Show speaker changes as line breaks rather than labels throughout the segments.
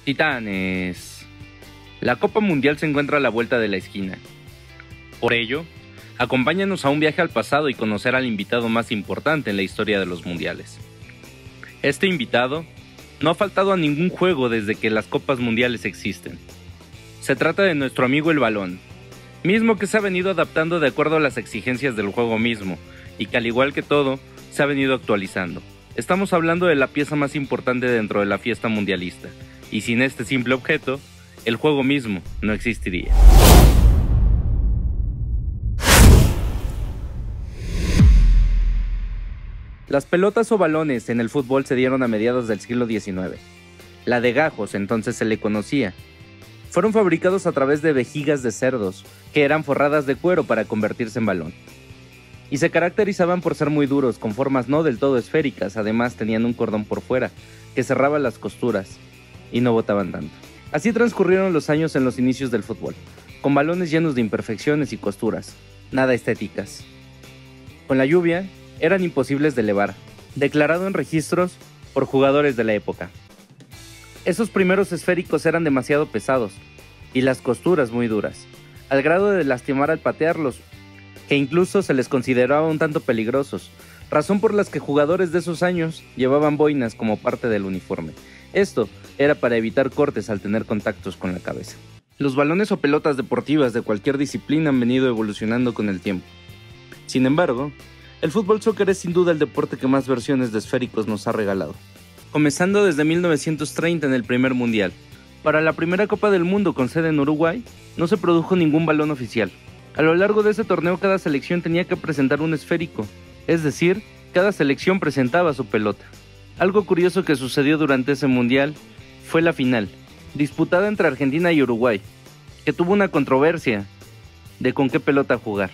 Titanes. La Copa Mundial se encuentra a la vuelta de la esquina. Por ello, acompáñanos a un viaje al pasado y conocer al invitado más importante en la historia de los mundiales. Este invitado no ha faltado a ningún juego desde que las Copas Mundiales existen. Se trata de nuestro amigo el Balón, mismo que se ha venido adaptando de acuerdo a las exigencias del juego mismo, y que al igual que todo, se ha venido actualizando. Estamos hablando de la pieza más importante dentro de la fiesta mundialista, y sin este simple objeto, el juego mismo no existiría. Las pelotas o balones en el fútbol se dieron a mediados del siglo XIX. La de gajos, entonces se le conocía. Fueron fabricados a través de vejigas de cerdos, que eran forradas de cuero para convertirse en balón. Y se caracterizaban por ser muy duros, con formas no del todo esféricas, además tenían un cordón por fuera, que cerraba las costuras, y no botaban tanto. Así transcurrieron los años en los inicios del fútbol, con balones llenos de imperfecciones y costuras, nada estéticas. Con la lluvia, eran imposibles de elevar, declarado en registros por jugadores de la época. Esos primeros esféricos eran demasiado pesados, y las costuras muy duras, al grado de lastimar al patearlos, que incluso se les consideraba un tanto peligrosos, razón por las que jugadores de esos años llevaban boinas como parte del uniforme. Esto era para evitar cortes al tener contactos con la cabeza. Los balones o pelotas deportivas de cualquier disciplina han venido evolucionando con el tiempo. Sin embargo, el fútbol soccer es sin duda el deporte que más versiones de esféricos nos ha regalado. Comenzando desde 1930 en el primer mundial. Para la primera Copa del Mundo con sede en Uruguay, no se produjo ningún balón oficial. A lo largo de ese torneo cada selección tenía que presentar un esférico, es decir, cada selección presentaba su pelota. Algo curioso que sucedió durante ese mundial fue la final, disputada entre Argentina y Uruguay, que tuvo una controversia de con qué pelota jugar.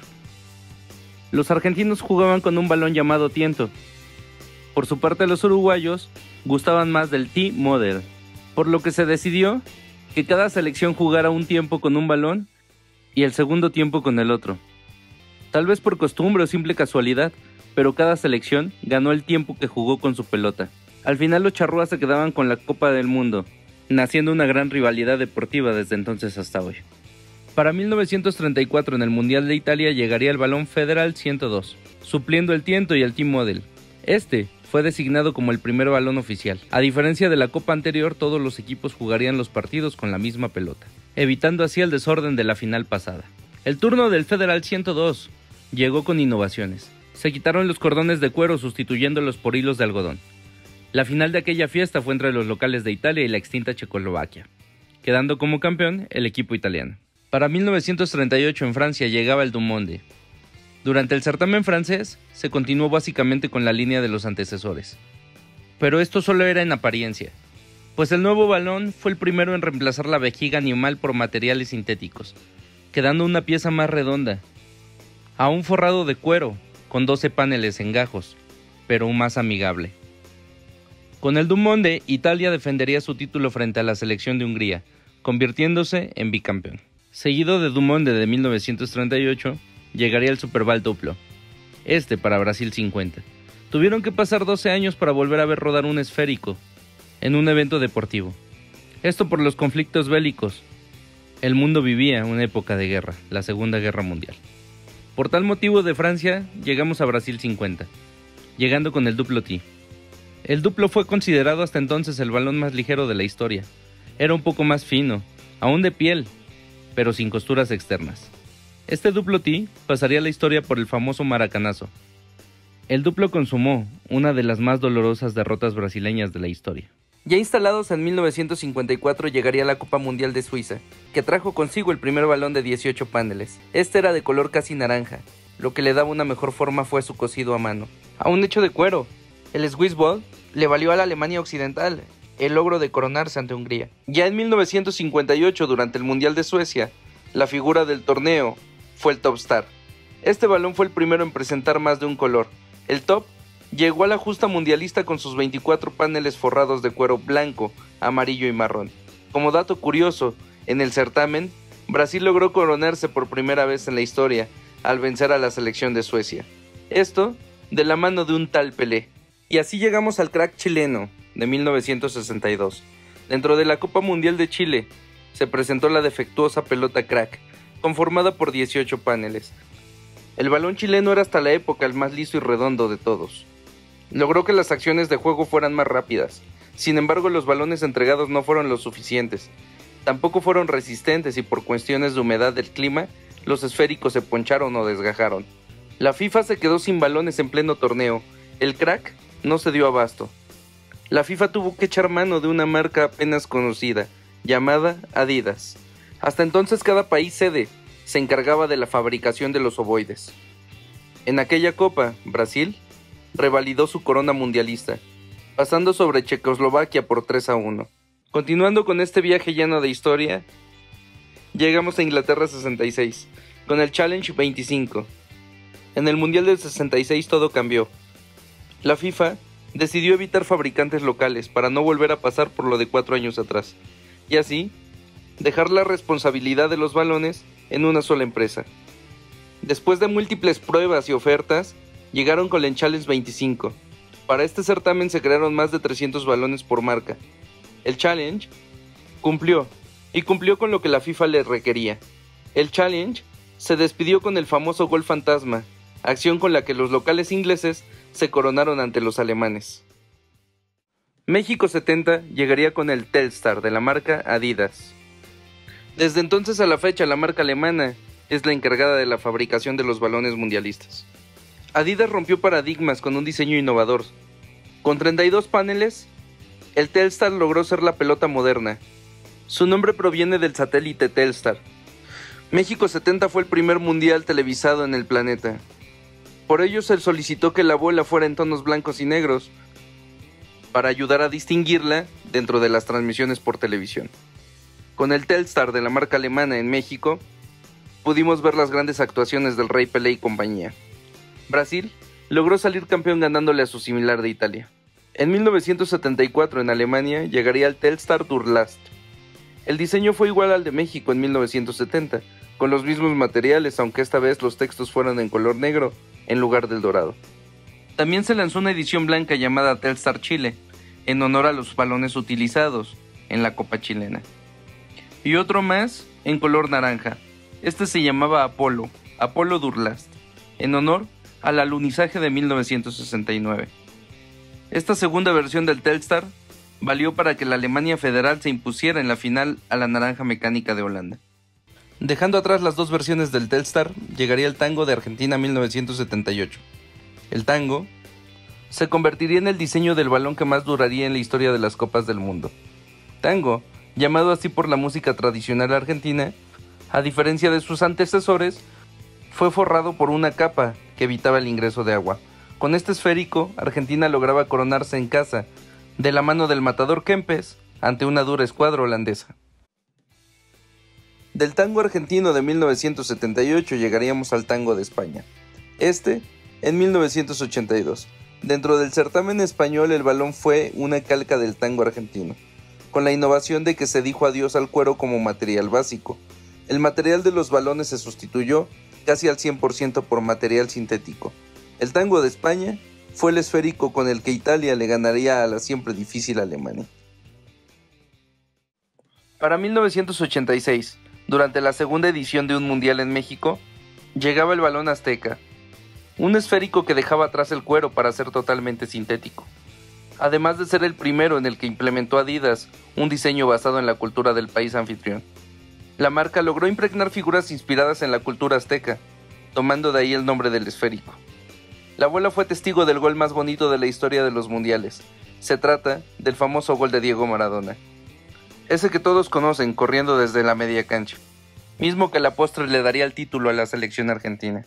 Los argentinos jugaban con un balón llamado tiento. Por su parte, los uruguayos gustaban más del T-Model, por lo que se decidió que cada selección jugara un tiempo con un balón y el segundo tiempo con el otro. Tal vez por costumbre o simple casualidad, pero cada selección ganó el tiempo que jugó con su pelota. Al final los charrúas se quedaban con la Copa del Mundo, naciendo una gran rivalidad deportiva desde entonces hasta hoy. Para 1934 en el Mundial de Italia llegaría el balón Federal 102, supliendo el tiento y el T-Model. Este fue designado como el primer balón oficial. A diferencia de la Copa anterior, todos los equipos jugarían los partidos con la misma pelota, evitando así el desorden de la final pasada. El turno del Federal 102 llegó con innovaciones. Se quitaron los cordones de cuero sustituyéndolos por hilos de algodón. La final de aquella fiesta fue entre los locales de Italia y la extinta Checoslovaquia, quedando como campeón el equipo italiano. Para 1938 en Francia llegaba el Dumonde. Durante el certamen francés se continuó básicamente con la línea de los antecesores. Pero esto solo era en apariencia, pues el nuevo balón fue el primero en reemplazar la vejiga animal por materiales sintéticos, quedando una pieza más redonda, aún forrado de cuero, con 12 paneles en gajos, pero más amigable. Con el Dumonde, Italia defendería su título frente a la selección de Hungría, convirtiéndose en bicampeón. Seguido de Dumonde de 1938, llegaría el Superbal Duplo, para Brasil 50. Tuvieron que pasar 12 años para volver a ver rodar un esférico en un evento deportivo. Esto por los conflictos bélicos. El mundo vivía una época de guerra, la Segunda Guerra Mundial. Por tal motivo de Francia llegamos a Brasil 50, llegando con el Duplo T. El Duplo fue considerado hasta entonces el balón más ligero de la historia. Era un poco más fino, aún de piel, pero sin costuras externas. Este Duplo T pasaría a la historia por el famoso maracanazo. El Duplo consumó una de las más dolorosas derrotas brasileñas de la historia. Ya instalados en 1954 llegaría la Copa Mundial de Suiza, que trajo consigo el primer balón de 18 paneles. Este era de color casi naranja. Lo que le daba una mejor forma fue su cosido a mano, aún hecho de cuero. El Swiss Ball le valió a la Alemania Occidental el logro de coronarse ante Hungría. Ya en 1958, durante el Mundial de Suecia, la figura del torneo fue el Top Star. Este balón fue el primero en presentar más de un color. El Top llegó a la justa mundialista con sus 24 paneles forrados de cuero blanco, amarillo y marrón. Como dato curioso, en el certamen, Brasil logró coronarse por primera vez en la historia al vencer a la selección de Suecia. Esto de la mano de un tal Pelé. Y así llegamos al crack chileno de 1962, Dentro de la Copa Mundial de Chile se presentó la defectuosa pelota crack, conformada por 18 paneles. El balón chileno era hasta la época el más liso y redondo de todos. Logró que las acciones de juego fueran más rápidas. Sin embargo, los balones entregados no fueron lo suficientes. Tampoco fueron resistentes y por cuestiones de humedad del clima, los esféricos se poncharon o desgajaron. La FIFA se quedó sin balones en pleno torneo. El crack no se dio abasto. La FIFA tuvo que echar mano de una marca apenas conocida, llamada Adidas. Hasta entonces cada país sede se encargaba de la fabricación de los ovoides. En aquella copa, Brasil revalidó su corona mundialista, pasando sobre Checoslovaquia por 3-1. Continuando con este viaje lleno de historia, llegamos a Inglaterra 66, con el Challenge 25. En el Mundial del 66 todo cambió. La FIFA decidió evitar fabricantes locales para no volver a pasar por lo de 4 años atrás, y así dejar la responsabilidad de los balones en una sola empresa. Después de múltiples pruebas y ofertas, llegaron con el Challenge 25. Para este certamen se crearon más de 300 balones por marca. El Challenge cumplió con lo que la FIFA le requería. El Challenge se despidió con el famoso gol fantasma, acción con la que los locales ingleses se coronaron ante los alemanes. México 70 llegaría con el Telstar de la marca Adidas. Desde entonces a la fecha, la marca alemana es la encargada de la fabricación de los balones mundialistas. Adidas rompió paradigmas con un diseño innovador. Con 32 paneles, el Telstar logró ser la pelota moderna. Su nombre proviene del satélite Telstar. México 70 fue el primer mundial televisado en el planeta. Por ello se solicitó que la bola fuera en tonos blancos y negros, para ayudar a distinguirla dentro de las transmisiones por televisión. Con el Telstar de la marca alemana en México, pudimos ver las grandes actuaciones del Rey Pelé y compañía. Brasil logró salir campeón ganándole a su similar de Italia. En 1974 en Alemania llegaría el Telstar Durlast. El diseño fue igual al de México en 1970, con los mismos materiales, aunque esta vez los textos fueron en color negro en lugar del dorado. También se lanzó una edición blanca llamada Telstar Chile, en honor a los balones utilizados en la Copa chilena. Y otro más en color naranja. Este se llamaba Apolo Durlast, en honor al alunizaje de 1969. Esta segunda versión del Telstar valió para que la Alemania Federal se impusiera en la final a la naranja mecánica de Holanda. Dejando atrás las dos versiones del Telstar, llegaría el Tango de Argentina 1978. El Tango se convertiría en el diseño del balón que más duraría en la historia de las Copas del Mundo. Tango, llamado así por la música tradicional argentina, a diferencia de sus antecesores, fue forrado por una capa que evitaba el ingreso de agua. Con este esférico, Argentina lograba coronarse en casa, de la mano del matador Kempes, ante una dura escuadra holandesa. Del tango argentino de 1978 llegaríamos al tango de España. En 1982. Dentro del certamen español el balón fue una calca del tango argentino, con la innovación de que se dijo adiós al cuero como material básico. El material de los balones se sustituyó casi al 100% por material sintético. El tango de España fue el esférico con el que Italia le ganaría a la siempre difícil Alemania. Para 1986, durante la segunda edición de un mundial en México, llegaba el balón azteca, un esférico que dejaba atrás el cuero para ser totalmente sintético. Además de ser el primero en el que implementó Adidas un diseño basado en la cultura del país anfitrión. La marca logró impregnar figuras inspiradas en la cultura azteca, tomando de ahí el nombre del esférico. La bola fue testigo del gol más bonito de la historia de los mundiales. Se trata del famoso gol de Diego Maradona. Ese que todos conocen corriendo desde la media cancha, mismo que a la postre le daría el título a la selección argentina.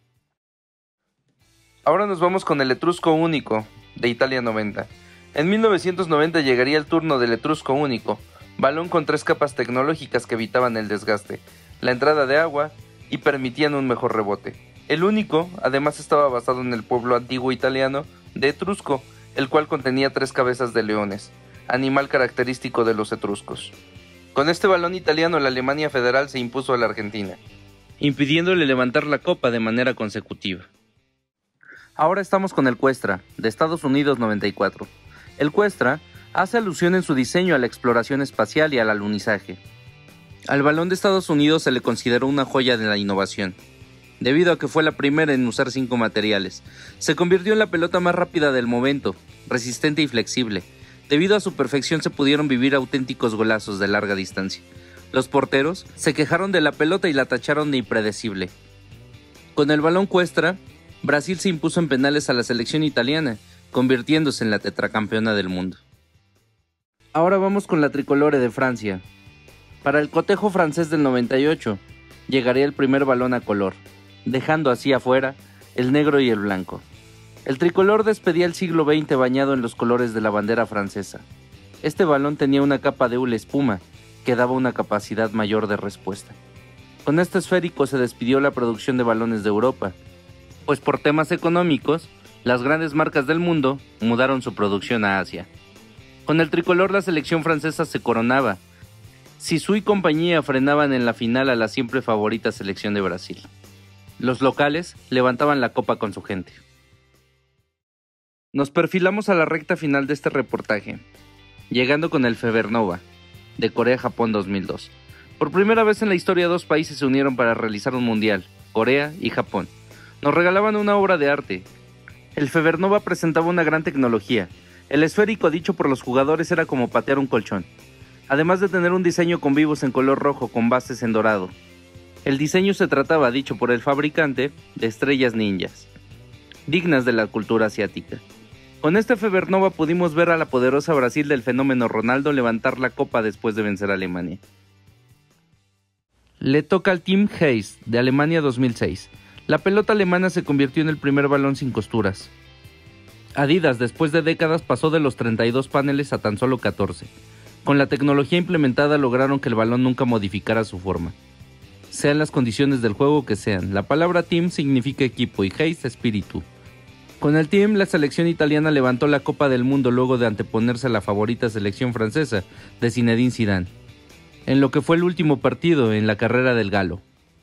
Ahora nos vamos con el Etrusco Único, de Italia 90. En 1990 llegaría el turno del Etrusco Único, balón con 3 capas tecnológicas que evitaban el desgaste, la entrada de agua y permitían un mejor rebote. El Único, además, estaba basado en el pueblo antiguo italiano de Etrusco, el cual contenía 3 cabezas de leones, animal característico de los etruscos. Con este balón italiano la Alemania Federal se impuso a la Argentina, impidiéndole levantar la copa de manera consecutiva. Ahora estamos con el Cuestra, de Estados Unidos 94. El Cuestra Hace alusión en su diseño a la exploración espacial y al alunizaje. Al balón de Estados Unidos se le consideró una joya de la innovación. Debido a que fue la primera en usar 5 materiales, se convirtió en la pelota más rápida del momento, resistente y flexible. Debido a su perfección se pudieron vivir auténticos golazos de larga distancia. Los porteros se quejaron de la pelota y la tacharon de impredecible. Con el balón Cuestra, Brasil se impuso en penales a la selección italiana, convirtiéndose en la tetracampeona del mundo. Ahora vamos con la tricolore de Francia. Para el cotejo francés del 98, llegaría el primer balón a color, dejando así afuera el negro y el blanco. El tricolor despedía el siglo XX bañado en los colores de la bandera francesa. Este balón tenía una capa de hule espuma que daba una capacidad mayor de respuesta. Con este esférico se despidió la producción de balones de Europa, pues por temas económicos, las grandes marcas del mundo mudaron su producción a Asia. Con el tricolor la selección francesa se coronaba. Zizou y compañía frenaban en la final a la siempre favorita selección de Brasil. Los locales levantaban la copa con su gente. Nos perfilamos a la recta final de este reportaje, llegando con el Fevernova, de Corea-Japón 2002. Por primera vez en la historia 2 países se unieron para realizar un mundial, Corea y Japón. Nos regalaban una obra de arte. El Fevernova presentaba una gran tecnología. El esférico dicho por los jugadores era como patear un colchón, además de tener un diseño con vivos en color rojo con bases en dorado. El diseño se trataba, dicho por el fabricante, de estrellas ninjas, dignas de la cultura asiática. Con este Fevernova pudimos ver a la poderosa Brasil del fenómeno Ronaldo levantar la copa después de vencer a Alemania. Le toca al Team Hayes, de Alemania 2006. La pelota alemana se convirtió en el primer balón sin costuras. Adidas, después de décadas, pasó de los 32 paneles a tan solo 14. Con la tecnología implementada lograron que el balón nunca modificara su forma. Sean las condiciones del juego que sean, la palabra team significa equipo y Hayes espíritu. Con el team, la selección italiana levantó la Copa del Mundo luego de anteponerse a la favorita selección francesa de Zinedine Zidane, en lo que fue el último partido en la carrera del galo.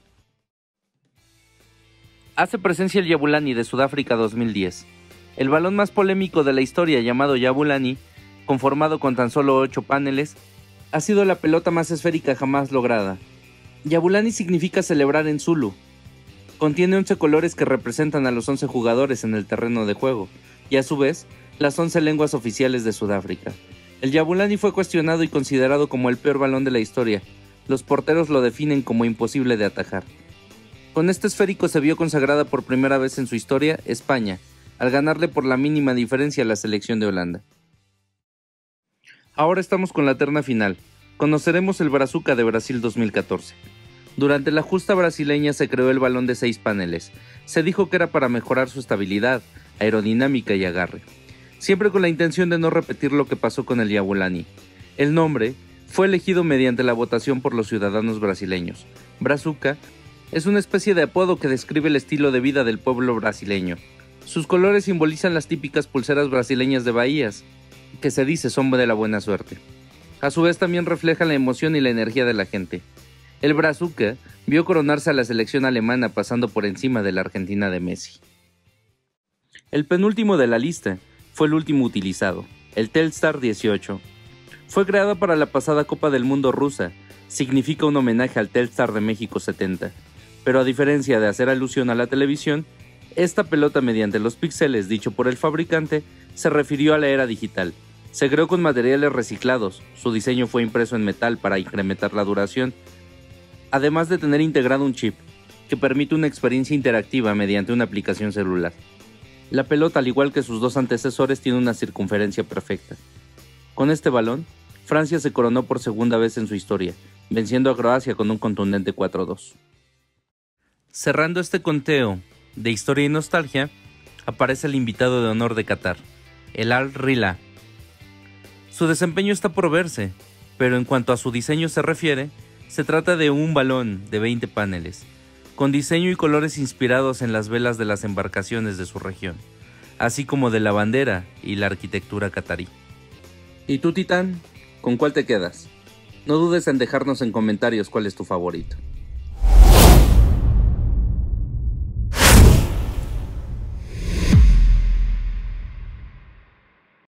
Hace presencia el Jabulani de Sudáfrica 2010, el balón más polémico de la historia llamado Jabulani, conformado con tan solo 8 paneles, ha sido la pelota más esférica jamás lograda. Jabulani significa celebrar en Zulu. Contiene 11 colores que representan a los 11 jugadores en el terreno de juego, y a su vez, las 11 lenguas oficiales de Sudáfrica. El Jabulani fue cuestionado y considerado como el peor balón de la historia. Los porteros lo definen como imposible de atajar. Con este esférico se vio consagrada por primera vez en su historia España, al ganarle por la mínima diferencia a la selección de Holanda. Ahora estamos con la terna final. Conoceremos el Brazuca de Brasil 2014. Durante la justa brasileña se creó el balón de 6 paneles. Se dijo que era para mejorar su estabilidad, aerodinámica y agarre, siempre con la intención de no repetir lo que pasó con el Jabulani. El nombre fue elegido mediante la votación por los ciudadanos brasileños. Brazuca es una especie de apodo que describe el estilo de vida del pueblo brasileño. Sus colores simbolizan las típicas pulseras brasileñas de bahías, que se dice son de la buena suerte. A su vez también refleja la emoción y la energía de la gente. El Brazuca vio coronarse a la selección alemana pasando por encima de la Argentina de Messi. El penúltimo de la lista fue el último utilizado, el Telstar 18. Fue creado para la pasada Copa del Mundo rusa, significa un homenaje al Telstar de México 70, pero a diferencia de hacer alusión a la televisión, esta pelota mediante los píxeles dicho por el fabricante se refirió a la era digital. Se creó con materiales reciclados, su diseño fue impreso en metal para incrementar la duración, además de tener integrado un chip, que permite una experiencia interactiva mediante una aplicación celular. La pelota, al igual que sus 2 antecesores, tiene una circunferencia perfecta. Con este balón, Francia se coronó por segunda vez en su historia, venciendo a Croacia con un contundente 4-2. Cerrando este conteo de historia y nostalgia, aparece el invitado de honor de Qatar, el Al Rihla. Su desempeño está por verse, pero en cuanto a su diseño se refiere, se trata de un balón de 20 paneles, con diseño y colores inspirados en las velas de las embarcaciones de su región, así como de la bandera y la arquitectura catarí. ¿Y tú, Titán? ¿Con cuál te quedas? No dudes en dejarnos en comentarios cuál es tu favorito.